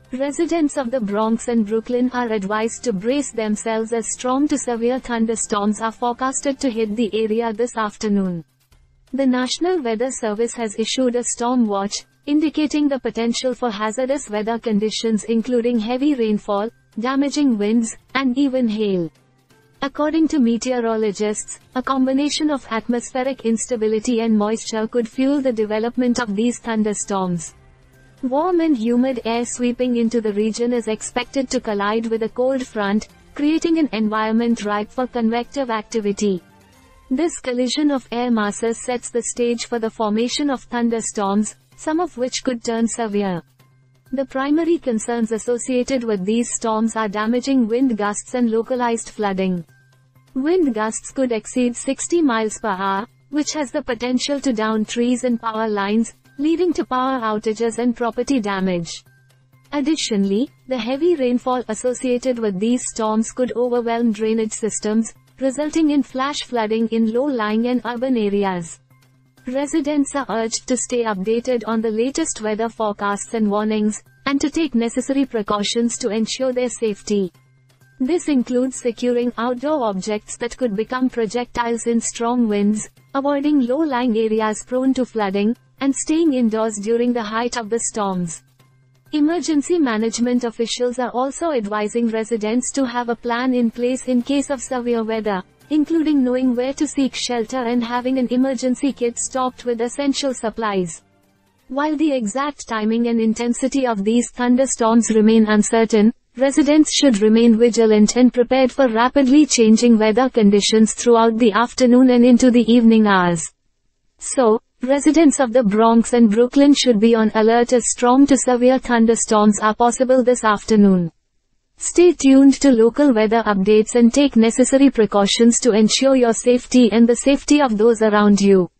Residents of the Bronx and Brooklyn are advised to brace themselves as strong to severe thunderstorms are forecasted to hit the area this afternoon. The National Weather Service has issued a storm watch, indicating the potential for hazardous weather conditions including heavy rainfall, damaging winds, and even hail. According to meteorologists, a combination of atmospheric instability and moisture could fuel the development of these thunderstorms. Warm and humid air sweeping into the region is expected to collide with a cold front, creating an environment ripe for convective activity. This collision of air masses sets the stage for the formation of thunderstorms, some of which could turn severe. The primary concerns associated with these storms are damaging wind gusts and localized flooding. Wind gusts could exceed 60 miles per hour, which has the potential to down trees and power lines, leading to power outages and property damage. Additionally, the heavy rainfall associated with these storms could overwhelm drainage systems, resulting in flash flooding in low-lying and urban areas. Residents are urged to stay updated on the latest weather forecasts and warnings, and to take necessary precautions to ensure their safety. This includes securing outdoor objects that could become projectiles in strong winds, avoiding low-lying areas prone to flooding, and staying indoors during the height of the storms. Emergency management officials are also advising residents to have a plan in place in case of severe weather, including knowing where to seek shelter and having an emergency kit stocked with essential supplies. While the exact timing and intensity of these thunderstorms remain uncertain, residents should remain vigilant and prepared for rapidly changing weather conditions throughout the afternoon and into the evening hours. So, residents of the Bronx and Brooklyn should be on alert as strong to severe thunderstorms are possible this afternoon. Stay tuned to local weather updates and take necessary precautions to ensure your safety and the safety of those around you.